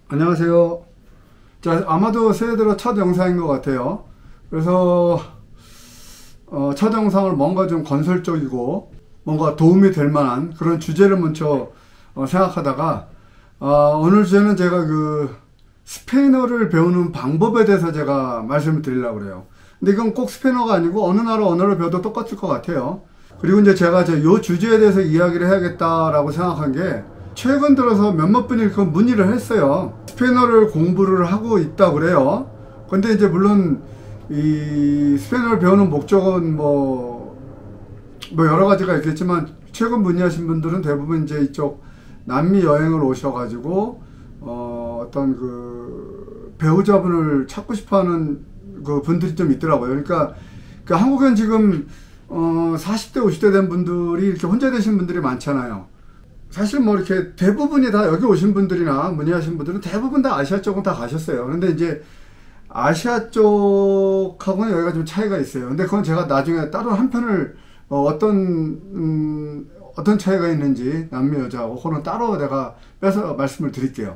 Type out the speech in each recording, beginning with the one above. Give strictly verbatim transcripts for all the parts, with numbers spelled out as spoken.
안녕하세요. 자, 아마도 새해 들어 첫 영상인 것 같아요. 그래서 어, 첫 영상을 뭔가 좀 건설적이고 뭔가 도움이 될 만한 그런 주제를 먼저 어, 생각하다가 어, 오늘 주제는 제가 그 스페인어를 배우는 방법에 대해서 제가 말씀을 드리려고 그래요. 근데 이건 꼭 스페인어가 아니고 어느 나라 언어를 배워도 똑같을 것 같아요. 그리고 이제 제가 이 주제에 대해서 이야기를 해야겠다라고 생각한 게 최근 들어서 몇몇 분이 그 문의를 했어요. 스페인어를 공부를 하고 있다 그래요. 근데 이제 물론 이 스페인어를 배우는 목적은 뭐, 뭐 여러 가지가 있겠지만 최근 문의하신 분들은 대부분 이제 이쪽 남미 여행을 오셔가지고 어, 어떤 그 배우자분을 찾고 싶어하는 그 분들이 좀 있더라고요. 그러니까, 그러니까 한국엔 지금 어, 사십 대 오십 대 된 분들이 이렇게 혼자 되신 분들이 많잖아요. 사실 뭐 이렇게 대부분이 다 여기 오신 분들이나 문의하신 분들은 대부분 다 아시아 쪽은 다 가셨어요. 그런데 이제 아시아 쪽하고는 여기가 좀 차이가 있어요. 근데 그건 제가 나중에 따로 한 편을 어, 어떤 음, 어떤 차이가 있는지 남미 여자하고 그거는 따로 내가 빼서 말씀을 드릴게요.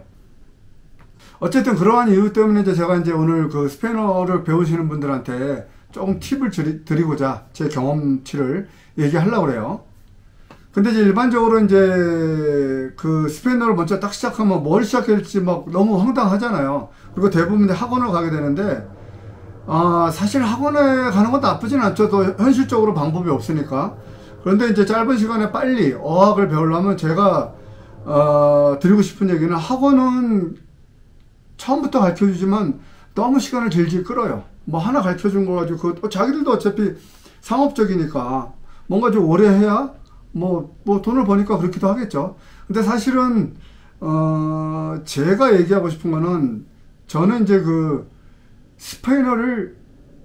어쨌든 그러한 이유 때문에 이제 제가 이제 오늘 그 스페인어를 배우시는 분들한테 조금 팁을 드리고자 제 경험치를 얘기하려고 그래요. 근데 이제 일반적으로 이제 그 스페인어를 먼저 딱 시작하면 뭘 시작해야 될지 막 너무 황당하잖아요. 그리고 대부분 학원을 가게 되는데, 아, 사실 학원에 가는 건 나쁘진 않죠. 또 현실적으로 방법이 없으니까. 그런데 이제 짧은 시간에 빨리 어학을 배우려면 제가, 어, 드리고 싶은 얘기는 학원은 처음부터 가르쳐 주지만 너무 시간을 질질 끌어요. 뭐 하나 가르쳐 준 거 가지고, 그, 자기들도 어차피 상업적이니까 뭔가 좀 오래 해야 뭐, 뭐 돈을 버니까 그렇기도 하겠죠. 근데 사실은 어, 제가 얘기하고 싶은 거는 저는 이제 그 스페인어를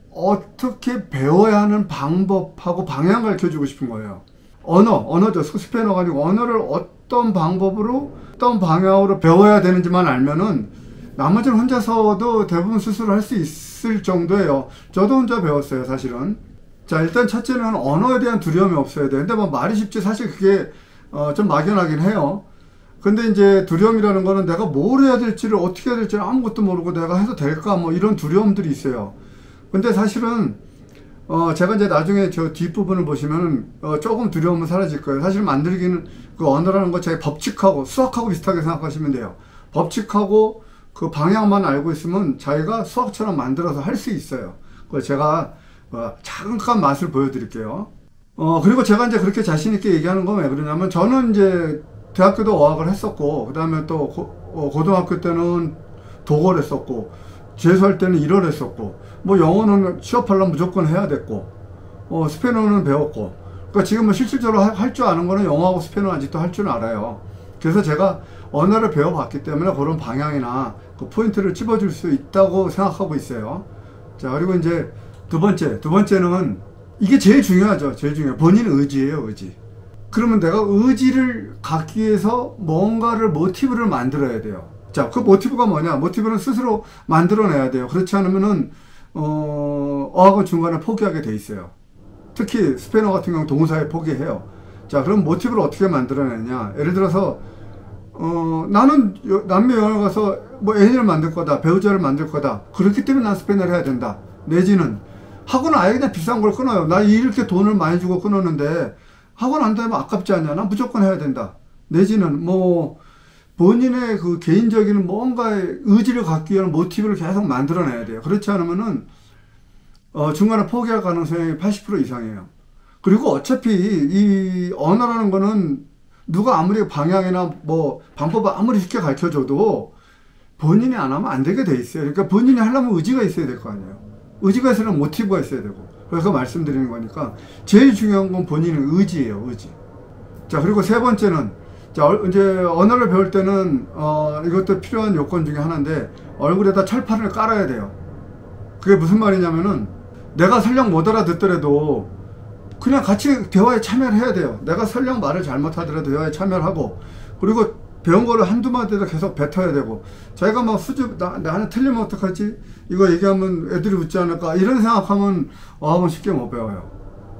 어떻게 배워야 하는 방법하고 방향 가르쳐 주고 싶은 거예요. 언어, 언어죠. 스페인어가 아니고 언어를 어떤 방법으로 어떤 방향으로 배워야 되는지만 알면은 나머지는 혼자서도 대부분 스스로 할 수 있을 정도예요. 저도 혼자 배웠어요, 사실은. 자, 일단 첫째는 언어에 대한 두려움이 없어야 돼. 근데 뭐 말이 쉽지 사실 그게 어, 좀 막연하긴 해요. 근데 이제 두려움이라는 거는 내가 뭘 해야 될지를 어떻게 해야 될지를 아무것도 모르고 내가 해도 될까 뭐 이런 두려움들이 있어요. 근데 사실은 어, 제가 이제 나중에 저 뒷부분을 보시면은 어, 조금 두려움은 사라질 거예요. 사실 만들기는 그 언어라는 거 제 법칙하고 수학하고 비슷하게 생각하시면 돼요. 법칙하고 그 방향만 알고 있으면 자기가 수학처럼 만들어서 할 수 있어요. 그걸 제가 어, 잠깐 맛을 보여드릴게요. 어, 그리고 제가 이제 그렇게 자신있게 얘기하는 건 왜 그러냐면, 저는 이제 대학교도 어학을 했었고, 그 다음에 또 고, 어, 고등학교 때는 독어를 했었고, 재수할 때는 일을 했었고, 뭐 영어는 취업하려면 무조건 해야 됐고, 어, 스페인어는 배웠고, 그러니까 지금 뭐 실질적으로 할 줄 아는 거는 영어하고 스페인어 아직도 할 줄 알아요. 그래서 제가 언어를 배워봤기 때문에 그런 방향이나 그 포인트를 찝어줄 수 있다고 생각하고 있어요. 자, 그리고 이제 두 번째, 두 번째는 이게 제일 중요하죠. 제일 중요해요. 본인 의지예요, 의지. 그러면 내가 의지를 갖기 위해서 뭔가를 모티브를 만들어야 돼요. 자, 그 모티브가 뭐냐? 모티브는 스스로 만들어내야 돼요. 그렇지 않으면은 어, 어학은 중간에 포기하게 돼 있어요. 특히 스페인어 같은 경우 동사에 포기해요. 자, 그럼 모티브를 어떻게 만들어내냐? 예를 들어서 어, 나는 남미 여행을 가서 뭐 애인을 만들 거다, 배우자를 만들 거다. 그렇기 때문에 난 스페인어를 해야 된다. 내지는 학원 아예 그냥 비싼 걸 끊어요. 나 이렇게 돈을 많이 주고 끊었는데 학원 안 다니면 아깝지 않냐? 난 무조건 해야 된다. 내지는 뭐 본인의 그 개인적인 뭔가의 의지를 갖기 위한 모티브를 계속 만들어내야 돼요. 그렇지 않으면은 어, 중간에 포기할 가능성이 팔십 퍼센트 이상이에요. 그리고 어차피 이 언어라는 거는 누가 아무리 방향이나 뭐 방법을 아무리 쉽게 가르쳐줘도 본인이 안 하면 안 되게 돼 있어요. 그러니까 본인이 하려면 의지가 있어야 될 거 아니에요. 의지가 있으면 모티브가 있어야 되고. 그래서 말씀드리는 거니까 제일 중요한 건 본인의 의지예요, 의지. 자, 그리고 세 번째는, 자, 이제 언어를 배울 때는 어, 이것도 필요한 요건 중에 하나인데 얼굴에다 철판을 깔아야 돼요. 그게 무슨 말이냐면은 내가 설령 못 알아듣더라도 그냥 같이 대화에 참여를 해야 돼요. 내가 설령 말을 잘못하더라도 대화에 참여를 하고, 그리고 배운 거를 한두 마디도 계속 뱉어야 되고, 자기가 막 수줍, 나, 나는 틀리면 어떡하지? 이거 얘기하면 애들이 웃지 않을까? 이런 생각하면 어학은 쉽게 못 배워요.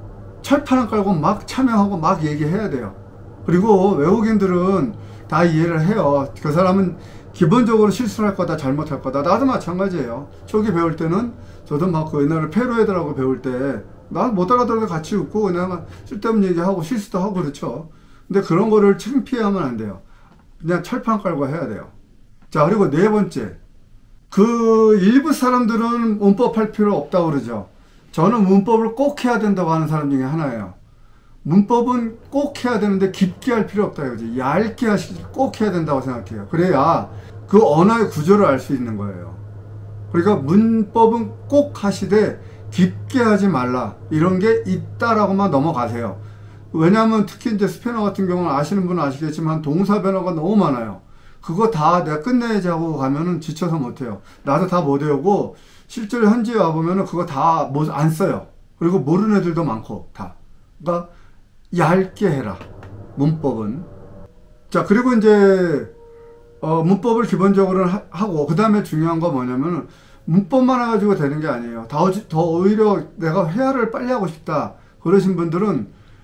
철판을 깔고 막 참여하고 막 얘기해야 돼요. 그리고 외국인들은 다 이해를 해요. 그 사람은 기본적으로 실수할 거다, 잘못할 거다. 나도 마찬가지예요. 초기 배울 때는 저도 막 그 옛날에 페루 애들하고 배울 때 난 못 알아들어도 같이 웃고 그냥 쓸데없는 얘기하고 실수도 하고 그렇죠. 근데 그런 거를 창피하면 안 돼요. 그냥 철판 깔고 해야 돼요. 자, 그리고 네 번째. 그 일부 사람들은 문법 할 필요 없다고 그러죠. 저는 문법을 꼭 해야 된다고 하는 사람 중에 하나예요. 문법은 꼭 해야 되는데 깊게 할 필요 없다 이거지. 얇게 하시지 꼭 해야 된다고 생각해요. 그래야 그 언어의 구조를 알 수 있는 거예요. 그러니까 문법은 꼭 하시되 깊게 하지 말라 이런 게 있다라고만 넘어가세요. 왜냐하면 특히 이제 스페인어 같은 경우는 아시는 분은 아시겠지만 동사 변화가 너무 많아요. 그거 다 내가 끝내야지 하고 가면은 지쳐서 못해요. 나도 다 못 외우고 실제로 현지에 와보면은 그거 다 안 써요. 그리고 모르는 애들도 많고 다. 그러니까 얇게 해라. 문법은. 자, 그리고 이제 어, 문법을 기본적으로 하, 하고 그 다음에 중요한 건 뭐냐면은 문법만 해가지고 되는 게 아니에요. 더, 더 오히려 내가 회화를 빨리 하고 싶다 그러신 분들은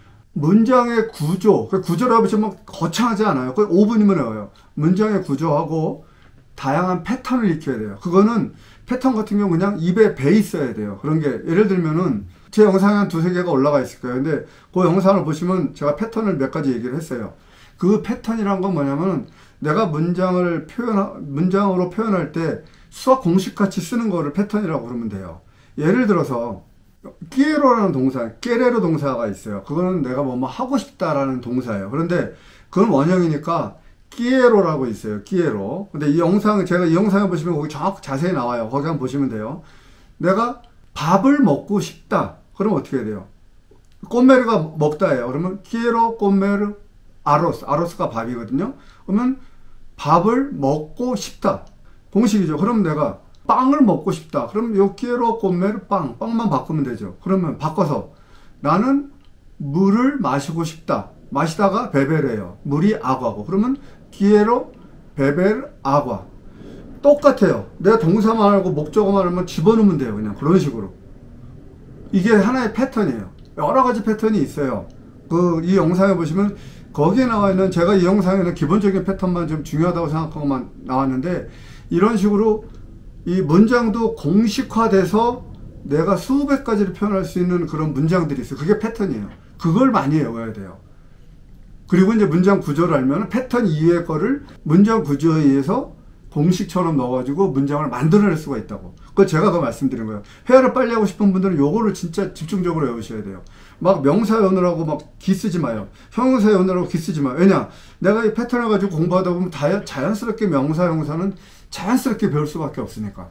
문장의 구조, 그 구조라고 하면 거창하지 않아요. 거의 오 분이면 외워요. 문장의 구조하고 다양한 패턴을 익혀야 돼요. 그거는 패턴 같은 경우 그냥 입에 배 있어야 돼요. 그런 게 예를 들면은 제 영상에 한 두세 개가 올라가 있을 거예요. 근데 그 영상을 보시면 제가 패턴을 몇 가지 얘기를 했어요. 그 패턴이란 건 뭐냐면은 내가 문장을 표현, 문장으로 표현할 때 수학 공식같이 쓰는 거를 패턴이라고 그러면 돼요. 예를 들어서 끼에로라는 동사, 깨레로 동사가 있어요. 그거는 내가 뭐, 뭐 하고 싶다라는 동사예요. 그런데 그건 원형이니까 끼에로라고 있어요. 끼에로. 근데 이 영상, 제가 이 영상에 보시면 거기 정확 자세히 나와요. 거기 한번 보시면 돼요. 내가 밥을 먹고 싶다. 그러면 어떻게 해야 돼요? 꼬메르가 먹다예요. 그러면 끼에로 꼬메르 아로스. 아로스가 밥이거든요. 그러면 밥을 먹고 싶다. 공식이죠. 그럼 내가 빵을 먹고 싶다. 그럼 요 끼에로 꼬메르 빵. 빵만 바꾸면 되죠. 그러면 바꿔서 나는 물을 마시고 싶다. 마시다가 베베르예요. 물이 아과고. 그러면 끼에로 베베르 아과. 똑같아요. 내가 동사만 하고 목적어만 하면 집어넣으면 돼요. 그냥 그런 식으로. 이게 하나의 패턴이에요. 여러 가지 패턴이 있어요. 그 이 영상에 보시면 거기에 나와 있는 제가 이 영상에는 기본적인 패턴만 좀 중요하다고 생각하고만 나왔는데 이런 식으로 이 문장도 공식화돼서 내가 수백 가지를 표현할 수 있는 그런 문장들이 있어요. 그게 패턴이에요. 그걸 많이 외워야 돼요. 그리고 이제 문장 구조를 알면 패턴 이외의 거를 문장 구조에 의해서 공식처럼 넣어가지고 문장을 만들어낼 수가 있다고. 그걸 제가 그 말씀드린 거예요. 회화를 빨리 하고 싶은 분들은 요거를 진짜 집중적으로 외우셔야 돼요. 막 명사 연으라고 막 기 쓰지 마요. 형용사 연으라고 기 쓰지 마요. 왜냐? 내가 이 패턴을 가지고 공부하다 보면 다 자연스럽게 명사, 형용사는 자연스럽게 배울 수밖에 없으니까.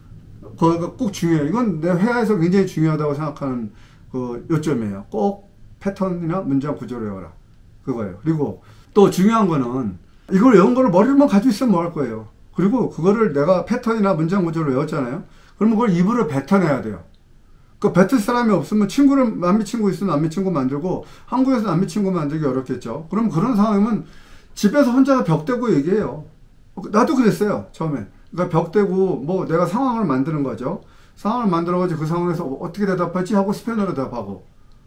그거 꼭 중요해요. 이건 내 회화에서 굉장히 중요하다고 생각하는 그 요점이에요. 꼭 패턴이나 문장 구조를 외워라. 그거예요. 그리고 또 중요한 거는 이걸 외운 거를 머리로만 가지고 있으면 뭐 할 거예요. 그리고 그거를 내가 패턴이나 문장 구조를 외웠잖아요. 그러면 그걸 입으로 뱉어내야 돼요. 그 뱉을 사람이 없으면 친구를, 남미친구 있으면 남미친구 만들고 한국에서 남미친구 만들기 어렵겠죠. 그럼 그런 상황이면 집에서 혼자 벽 대고 얘기해요. 나도 그랬어요. 처음에. 그러니까 벽 대고 뭐 내가 상황을 만드는 거죠. 상황을 만들어가지고 그 상황에서 어떻게 대답할지 하고 스페인어로 대답하고.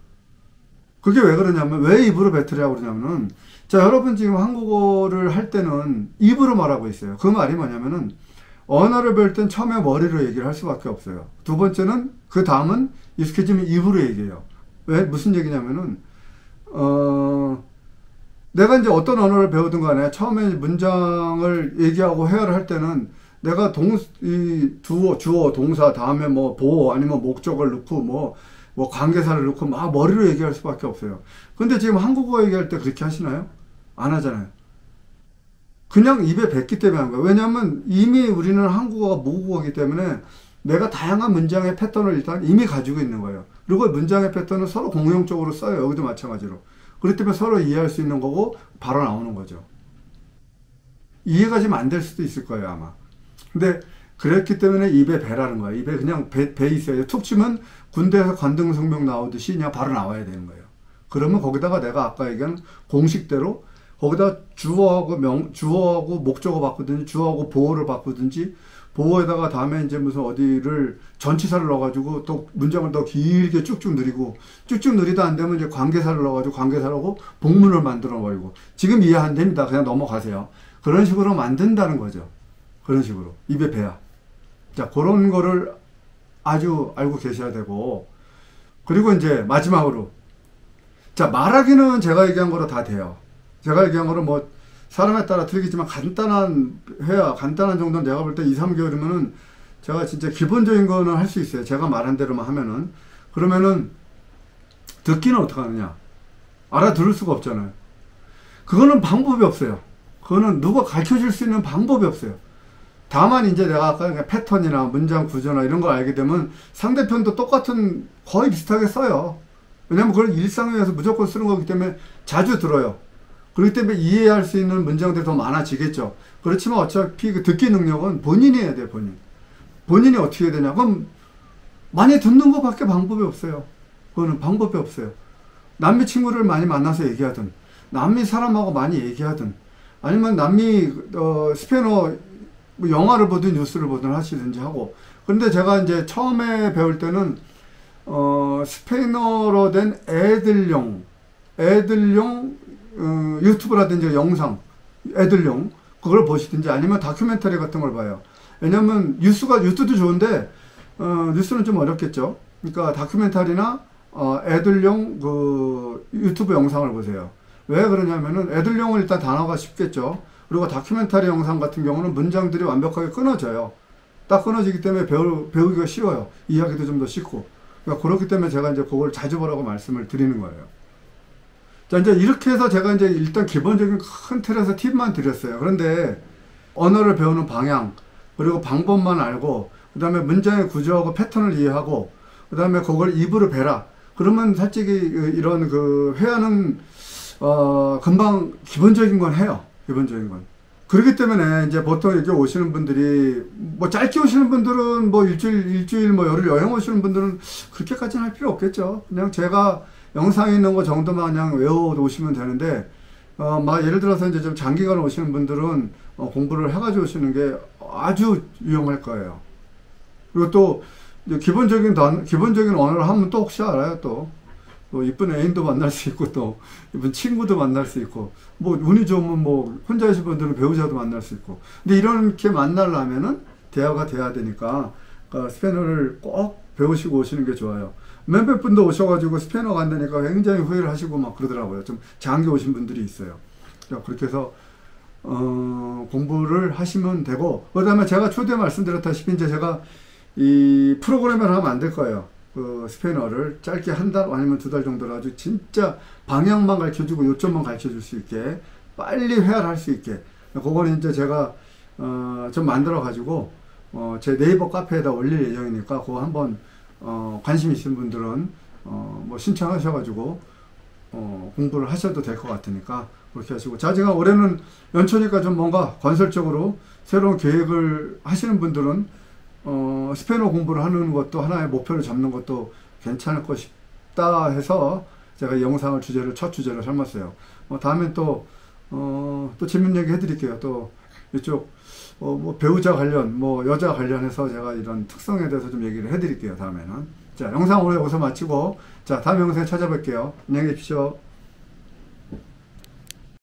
그게 왜 그러냐면, 왜 입으로 뱉으려고 그러냐면은, 자, 여러분 지금 한국어를 할 때는 입으로 말하고 있어요. 그 말이 뭐냐면은, 언어를 배울 땐 처음에 머리로 얘기를 할 수밖에 없어요. 두 번째는, 그 다음은 익숙해지면 입으로 얘기해요. 왜? 무슨 얘기냐면은, 어, 내가 이제 어떤 언어를 배우든 간에 처음에 문장을 얘기하고 회화를 할 때는 내가 동, 이 주어, 주어, 동사, 다음에 뭐 보어, 아니면 목적을 넣고 뭐, 뭐 관계사를 넣고 막 머리로 얘기할 수밖에 없어요. 근데 지금 한국어 얘기할 때 그렇게 하시나요? 안 하잖아요. 그냥 입에 뱉기 때문에 한 거예요. 왜냐하면 이미 우리는 한국어가 모국어이기 때문에 내가 다양한 문장의 패턴을 일단 이미 가지고 있는 거예요. 그리고 문장의 패턴은 서로 공용적으로 써요. 여기도 마찬가지로. 그렇기 때문에 서로 이해할 수 있는 거고 바로 나오는 거죠. 이해가 지금 안 될 수도 있을 거예요, 아마. 근데 그랬기 때문에 입에 배라는 거예요. 입에 그냥 배, 배 있어요. 툭 치면 군대에서 관등성명 나오듯이 그냥 바로 나와야 되는 거예요. 그러면 거기다가 내가 아까 얘기한 공식대로 거기다 주어하고 명, 주어하고 목적어 바꾸든지 주어하고 보어를 바꾸든지 보어에다가 다음에 이제 무슨 어디를 전치사를 넣어가지고 또 문장을 더 길게 쭉쭉 늘리고 쭉쭉 늘리다 안 되면 이제 관계사를 넣어가지고 관계사라고 복문을 만들어 버리고 지금 이해 안 됩니다. 그냥 넘어가세요. 그런 식으로 만든다는 거죠. 그런 식으로. 입에 배야. 자, 그런 거를 아주 알고 계셔야 되고, 그리고 이제 마지막으로, 자, 말하기는 제가 얘기한 거로 다 돼요. 제가 얘기한 거는 뭐 사람에 따라 틀리겠지만 간단한 회화, 간단한 정도는 내가 볼 때 이, 삼 개월이면은 제가 진짜 기본적인 거는 할 수 있어요. 제가 말한 대로만 하면은. 그러면은 듣기는 어떻게 하느냐? 알아들을 수가 없잖아요. 그거는 방법이 없어요. 그거는 누가 가르쳐 줄 수 있는 방법이 없어요. 다만 이제 내가 아까 패턴이나 문장 구조나 이런 걸 알게 되면 상대편도 똑같은 거의 비슷하게 써요. 왜냐면 그걸 일상에서 무조건 쓰는 거기 때문에 자주 들어요. 그렇기 때문에 이해할 수 있는 문장들이 더 많아지겠죠. 그렇지만 어차피 그 듣기 능력은 본인이 해야 돼요, 본인. 본인이 어떻게 해야 되냐? 그럼 많이 듣는 것밖에 방법이 없어요. 그거는 방법이 없어요. 남미 친구를 많이 만나서 얘기하든, 남미 사람하고 많이 얘기하든, 아니면 남미 어, 스페인어 뭐 영화를 보든 뉴스를 보든 하시든지 하고. 근데 제가 이제 처음에 배울 때는 어, 스페인어로 된 애들용, 애들용 어, 유튜브라든지 영상, 애들용 그걸 보시든지 아니면 다큐멘터리 같은 걸 봐요. 왜냐면 뉴스가 뉴스도 좋은데 어, 뉴스는 좀 어렵겠죠. 그러니까 다큐멘터리나 어, 애들용 그 유튜브 영상을 보세요. 왜 그러냐면은 애들용은 일단 단어가 쉽겠죠. 그리고 다큐멘터리 영상 같은 경우는 문장들이 완벽하게 끊어져요. 딱 끊어지기 때문에 배우, 배우기가 쉬워요. 이해하기도 좀 더 쉽고. 그러니까 그렇기 때문에 제가 이제 그걸 자주 보라고 말씀을 드리는 거예요. 자, 이제 이렇게 해서 제가 이제 일단 기본적인 큰 틀에서 팁만 드렸어요. 그런데 언어를 배우는 방향, 그리고 방법만 알고, 그 다음에 문장의 구조하고 패턴을 이해하고, 그 다음에 그걸 입으로 배라. 그러면 솔직히 이런 그 회화는, 어, 금방 기본적인 건 해요. 기본적인 건. 그렇기 때문에 이제 보통 이렇게 오시는 분들이, 뭐 짧게 오시는 분들은 뭐 일주일, 일주일 뭐 열흘 여행 오시는 분들은 그렇게까지는 할 필요 없겠죠. 그냥 제가 영상에 있는 거 정도만 그냥 외워 오시면 되는데, 어, 막 예를 들어서 이제 좀 장기간 오시는 분들은 어, 공부를 해가지고 오시는 게 아주 유용할 거예요. 그리고 또 이제 기본적인 단, 기본적인 언어를 하면 또 혹시 알아요, 또. 뭐 이쁜 애인도 만날 수 있고 또 이쁜 친구도 만날 수 있고 뭐 운이 좋으면 뭐 혼자 계신 분들은 배우자도 만날 수 있고. 근데 이렇게 만나려면은 대화가 돼야 되니까 어, 스페인어를 꼭 배우시고 오시는 게 좋아요. 몇몇 분도 오셔가지고 스페인어가 안 되니까 굉장히 후회를 하시고 막 그러더라고요. 좀 장기 오신 분들이 있어요. 그렇게 해서 어, 공부를 하시면 되고, 그 다음에 제가 초대에 말씀드렸다시피 이제 제가 이 프로그램을 하면 안 될 거예요. 그 스페인어를 짧게 한 달 아니면 두 달 정도로 아주 진짜 방향만 가르쳐주고 요점만 가르쳐줄 수 있게 빨리 회화를 할 수 있게. 그거는 이제 제가 어, 좀 만들어 가지고 어, 제 네이버 카페에다 올릴 예정이니까 그거 한번 어, 관심 있으신 분들은 어, 뭐 신청하셔가지고 어, 공부를 하셔도 될 것 같으니까 그렇게 하시고. 자, 제가 올해는 연초니까 좀 뭔가 건설적으로 새로운 계획을 하시는 분들은 어, 스페인어 공부를 하는 것도 하나의 목표를 잡는 것도 괜찮을 것 싶다 해서 제가 이 영상을 주제를, 첫 주제로 삼았어요. 뭐, 다음엔 또, 어, 또 재밌는 얘기 해드릴게요. 또, 이쪽, 어, 뭐, 배우자 관련, 뭐, 여자 관련해서 제가 이런 특성에 대해서 좀 얘기를 해드릴게요. 다음에는. 자, 영상 오늘 여기서 마치고, 자, 다음 영상에 찾아뵐게요. 안녕히 계십시오.